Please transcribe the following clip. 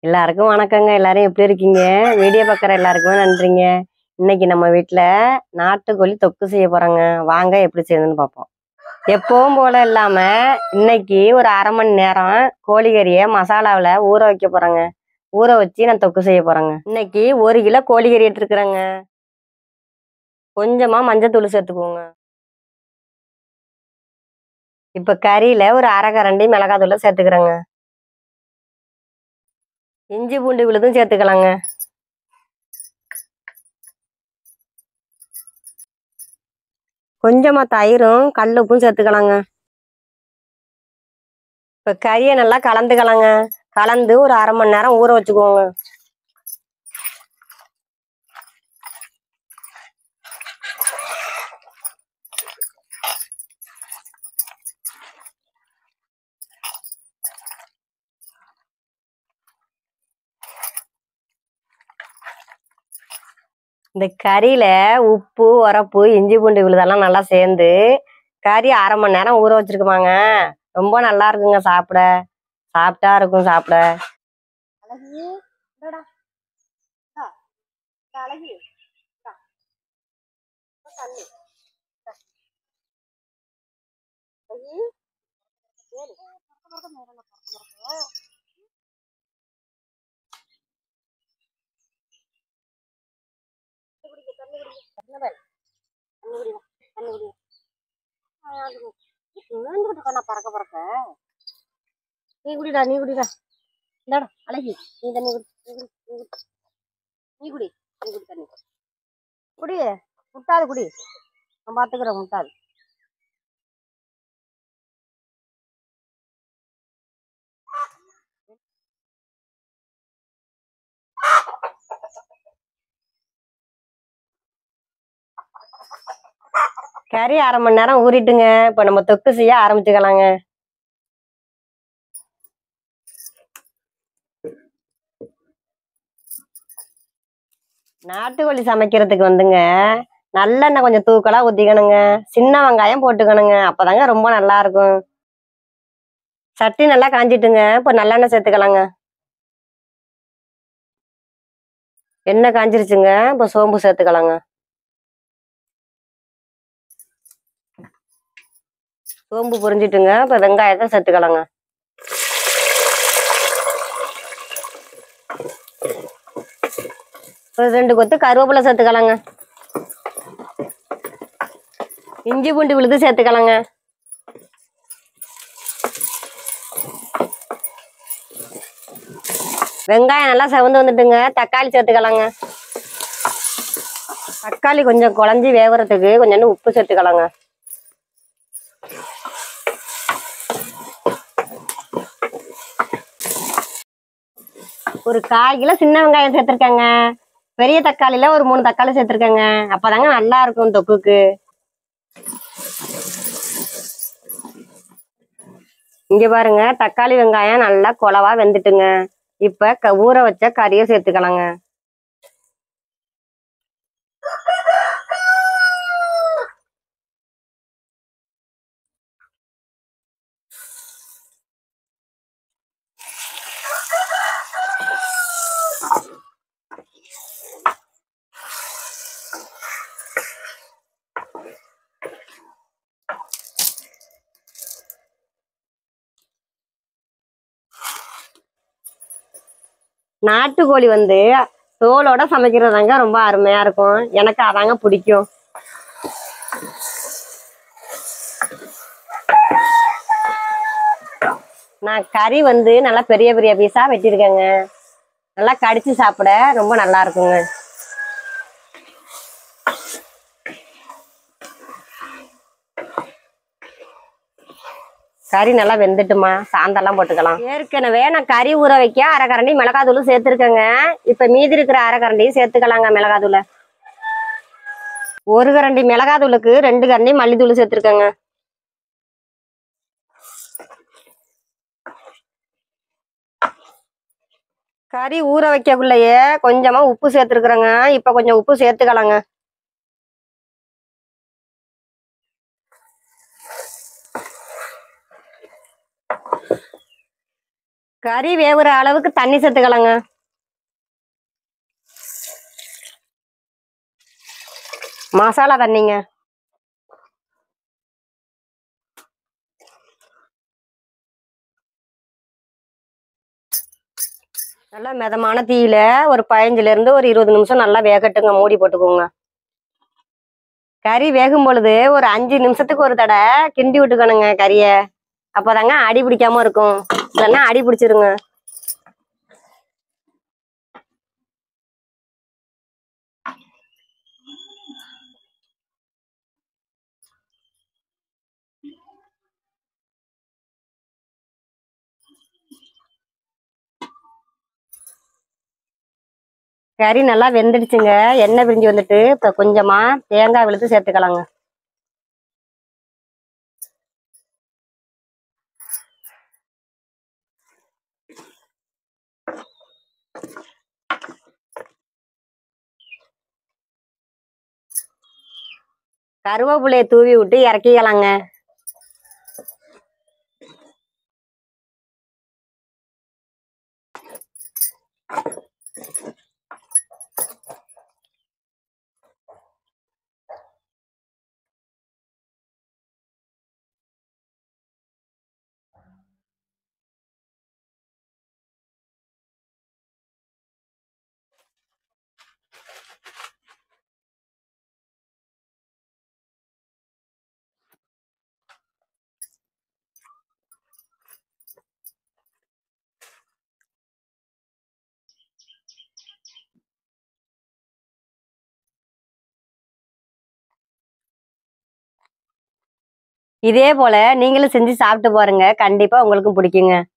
எல்லாருக்கும் வணக்கங்க. எல்லாரும் எப்படி இருக்கீங்க? வீடியோ பார்க்குற எல்லாருக்குமே நன்றிங்க. இன்னைக்கு நம்ம வீட்ல நாட்டுக்கோழி தொக்கு செய்ய போறோங்க. வாங்க எப்படி செய்யணும்னு பார்ப்போம். எப்பவும் போல இல்லாம இன்னைக்கு ஒரு 1/2 மணி நேரம் கோழிக்கறிய மசாலாவில் ஊற வைக்க போறேங்க. ஊற வச்சு நான் தொக்கு செய்ய போறேங்க. இன்னைக்கு 1 கிலோ கோழிக்கறி எடுத்துருக்குறேங்க. கொஞ்சமா மஞ்சத்தூள் சேர்த்துக்கோங்க. இப்ப கறியில ஒரு 1/2 கரண்டி மிளகாத்தூளை சேர்த்துக்கிறேங்க. இஞ்சி பூண்டு விழுதும் சேர்த்துக்கலாங்க. கொஞ்சமா தயிரும் கல்லுப்பும் சேர்த்துக்கலாங்க. இப்ப கறியை நல்லா கலந்துக்கலாங்க. கலந்து ஒரு 1/2 மணி நேரம் ஊற வச்சுக்கோங்க. இந்த கறியில உப்பு உரப்பு இஞ்சி பூண்டு விழுதெல்லாம் நல்லா சேர்ந்து கறி 1/2 மணி நேரம் ஊற வச்சிருக்குமாங்க. ரொம்ப நல்லா இருக்குங்க. சாப்பிட்டா இருக்கும் சாப்பிட. பறக்க பறக்க நீ குடிடா இந்தாடா அழகி, நீ தண்ணி குடி, நீ குடி தண்ணி குடி, முட்டாது குடி, நான் பாத்துக்கிறேன் முட்டாது. கறி 1/2 மணி நேரம் ஊறிட்டுங்க. இப்ப நம்ம தொக்கு செய்ய ஆரம்பிச்சுக்கலாங்க. நாட்டுக்கோழி சமைக்கிறதுக்கு வந்துங்க நல்லெண்ணெய் கொஞ்சம் தூக்கலா ஊத்திக்கணுங்க. சின்ன வெங்காயம் போட்டுக்கணுங்க. அப்பதாங்க ரொம்ப நல்லா இருக்கும். சட்டி நல்லா காஞ்சிட்டுங்க. இப்ப நல்லெண்ணெய் சேர்த்துக்கலாங்க. எண்ணெய் காஞ்சிருச்சுங்க. இப்ப சோம்பு சேர்த்துக்கலாங்க. சோம்பு பொரிஞ்சிட்டுங்க. இப்ப வெங்காயத்தை சேர்த்துக்கலாங்க. ஒரு 2 கொத்து கருவேப்பிலை சேர்த்துக்கலாங்க. இஞ்சி பூண்டு விழுது சேர்த்துக்கலாங்க. வெங்காயம் நல்லா செவந்து வந்துட்டுங்க. தக்காளி சேர்த்துக்கலாங்க. தக்காளி கொஞ்சம் குழஞ்சி வேகிறதுக்கு கொஞ்சம் உப்பு சேர்த்துக்கலாங்க. ஒரு 1/4 கிலோ சின்ன வெங்காயம் சேர்த்துருக்கேங்க. பெரிய தக்காளியில ஒரு 3 தக்காளி சேர்த்துருக்கேங்க. அப்பதாங்க நல்லா இருக்கும் தொக்குக்கு. இங்க பாருங்க, தக்காளி வெங்காயம் நல்லா குழவா வெந்துட்டுங்க. இப்ப ஊற வச்ச கறியை சேர்த்துக்கலாங்க. நாட்டுக்கோழி வந்து தோலோட சமைக்கிறதாங்க ரொம்ப அருமையா இருக்கும். எனக்கு அதாங்க பிடிக்கும். நான் கறி வந்து நல்லா பெரிய பெரிய பீஸா வெட்டியிருக்கேங்க. நல்லா கடிச்சு சாப்பிட ரொம்ப நல்லா இருக்குங்க. கறி நல்லா வெந்துட்டுமா, சாந்தெல்லாம் போட்டுக்கலாம். ஏற்கனவே நான் கறி ஊற வைக்க 1/2 கரண்டி மிளகாத்தூள் சேர்த்துருக்கேங்க. இப்ப மீதி இருக்கிற 1/2 கரண்டியும் சேர்த்துக்கலாங்க. மிளகாத்தூளை 1 கரண்டி மிளகாத்தூளுக்கு 2 கரண்டி மல்லித்தூள் சேர்த்துருக்கேங்க. கறி ஊற வைக்கக்குள்ளேயே கொஞ்சமா உப்பு சேர்த்துருக்குறேங்க. இப்ப கொஞ்சம் உப்பு சேர்த்துக்கலாங்க. கறி வேவுற அளவுக்கு தண்ணி சேர்த்துக்கலாங்க. மசாலா தண்ணிங்க. நல்லா மிதமான தீயில ஒரு 15ல இருந்து ஒரு 20 நிமிஷம் நல்லா வேகட்டுங்க. மூடி போட்டுக்கோங்க. கறி வேகும் பொழுது ஒரு 5 நிமிஷத்துக்கு ஒரு தடவை கிண்டி விட்டுக்கணுங்க கறிய. அப்பதாங்க அடி பிடிக்காம இருக்கும். இல்லைன்னா அடி பிடிச்சிருங்க. கறி நல்லா வெந்துடுச்சுங்க. எண்ணெய் பிரிஞ்சு வந்துட்டு இப்ப கொஞ்சமா தேங்காய் விழுத்து சேர்த்துக்கலாங்க. கருவேப்பிலையை தூவி விட்டு இறக்கிக்கலாங்க. இதே போல நீங்களும் செஞ்சு சாப்பிட்டு பாருங்க. கண்டிப்பா உங்களுக்கும் பிடிக்குங்க.